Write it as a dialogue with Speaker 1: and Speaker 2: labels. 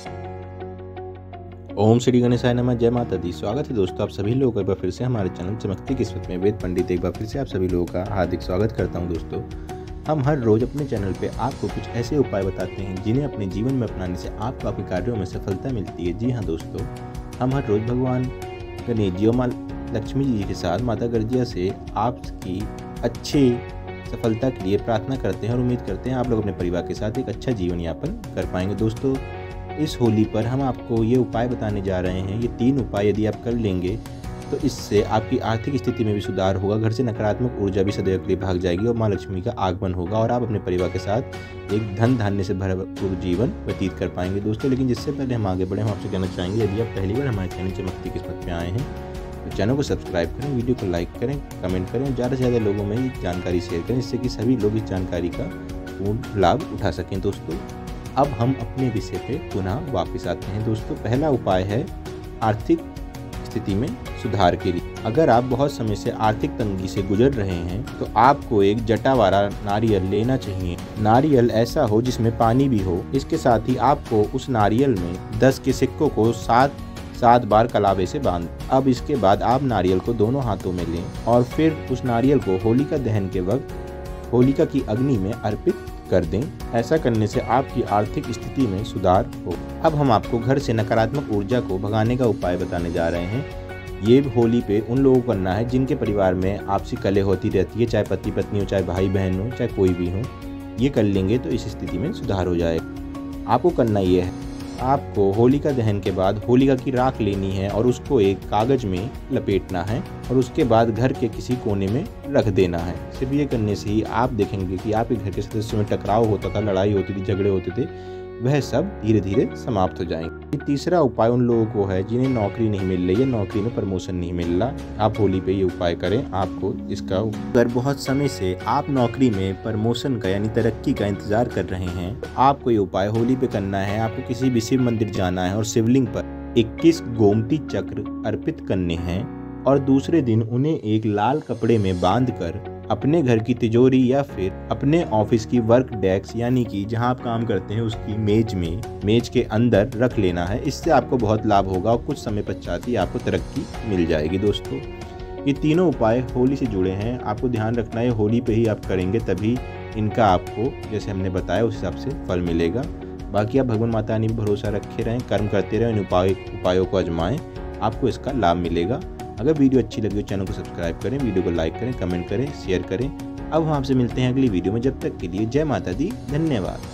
Speaker 1: ओम श्री गणेशाय नमः। जय माता दी। स्वागत है दोस्तों आप सभी लोगों का एक बार फिर से हमारे चैनल चमकती किस्मत में वेद पंडित एक बार फिर से आप सभी लोगों का हार्दिक स्वागत करता हूं। दोस्तों हम हर रोज़ अपने चैनल पे आपको कुछ ऐसे उपाय बताते हैं जिन्हें अपने जीवन में अपनाने से आपको आपके कार्यों में सफलता मिलती है। जी हाँ दोस्तों, हम हर रोज़ भगवान गणेश जी और माँ लक्ष्मी जी के साथ माता गर्जिया से आपकी अच्छी सफलता के लिए प्रार्थना करते हैं और उम्मीद करते हैं आप लोग अपने परिवार के साथ एक अच्छा जीवन यापन कर पाएंगे। दोस्तों इस होली पर हम आपको ये उपाय बताने जा रहे हैं। ये 3 उपाय यदि आप कर लेंगे तो इससे आपकी आर्थिक स्थिति में भी सुधार होगा, घर से नकारात्मक ऊर्जा भी सदैव के लिए भाग जाएगी और माँ लक्ष्मी का आगमन होगा और आप अपने परिवार के साथ एक धन धान्य से भरपूर जीवन व्यतीत कर पाएंगे। दोस्तों लेकिन जिससे पहले हम आगे बढ़े, हम आपसे कहना चाहेंगे यदि आप पहली बार हमारे चैनल चमकती किस्मत में आए हैं तो चैनल को सब्सक्राइब करें, वीडियो को लाइक करें, कमेंट करें और ज़्यादा से ज़्यादा लोगों में ये जानकारी शेयर करें जिससे कि सभी लोग इस जानकारी का पूर्ण लाभ उठा सकें। दोस्तों अब हम अपने विषय पे पुनः वापस आते हैं। दोस्तों पहला उपाय है आर्थिक स्थिति में सुधार के लिए। अगर आप बहुत समय से आर्थिक तंगी से गुजर रहे हैं तो आपको एक जटा वाला नारियल लेना चाहिए। नारियल ऐसा हो जिसमें पानी भी हो। इसके साथ ही आपको उस नारियल में 10 के सिक्कों को 7 बार कलावे से बांध। अब इसके बाद आप नारियल को दोनों हाथों में लें और फिर उस नारियल को होलिका दहन के वक्त होलिका की अग्नि में अर्पित कर दें। ऐसा करने से आपकी आर्थिक स्थिति में सुधार हो। अब हम आपको घर से नकारात्मक ऊर्जा को भगाने का उपाय बताने जा रहे हैं। ये होली पे उन लोगों को करना है जिनके परिवार में आपसी कलह होती रहती है, चाहे पति पत्नी हो, चाहे भाई बहन हो, चाहे कोई भी हो। ये कर लेंगे तो इस स्थिति में सुधार हो जाएगा। आपको करना ये है, आपको होलिका दहन के बाद होलिका की राख लेनी है और उसको एक कागज में लपेटना है और उसके बाद घर के किसी कोने में रख देना है। सिर्फ ये करने से ही आप देखेंगे कि आपके घर के सदस्यों में टकराव होता था, लड़ाई होती थी, झगड़े होते थे, वह सब धीरे धीरे समाप्त हो जाएंगे। तीसरा उपाय उन लोगों को है जिन्हें नौकरी नहीं मिल रही है, नौकरी में प्रमोशन नहीं मिल रहा। आप होली पे ये उपाय करें। आपको इसका अगर बहुत समय से आप नौकरी में प्रमोशन का यानी तरक्की का इंतजार कर रहे हैं तो आपको ये उपाय होली पे करना है। आपको किसी भी शिव मंदिर जाना है और शिवलिंग पर 21 गोमती चक्र अर्पित करने हैं और दूसरे दिन उन्हें एक लाल कपड़े में बांधकर अपने घर की तिजोरी या फिर अपने ऑफिस की वर्क डेस्क यानी कि जहां आप काम करते हैं उसकी मेज के अंदर रख लेना है। इससे आपको बहुत लाभ होगा और कुछ समय पश्चात ही आपको तरक्की मिल जाएगी। दोस्तों ये तीनों उपाय होली से जुड़े हैं, आपको ध्यान रखना है होली पे ही आप करेंगे तभी इनका आपको जैसे हमने बताया उस हिसाब से फल मिलेगा। बाकी आप भगवान माता रानी पर भरोसा रखे रहें, कर्म करते रहें, इन उपायों को आजमाएं, आपको इसका लाभ मिलेगा। अगर वीडियो अच्छी लगी तो चैनल को सब्सक्राइब करें, वीडियो को लाइक करें, कमेंट करें, शेयर करें। अब हम आपसे मिलते हैं अगली वीडियो में। जब तक के लिए जय माता दी, धन्यवाद।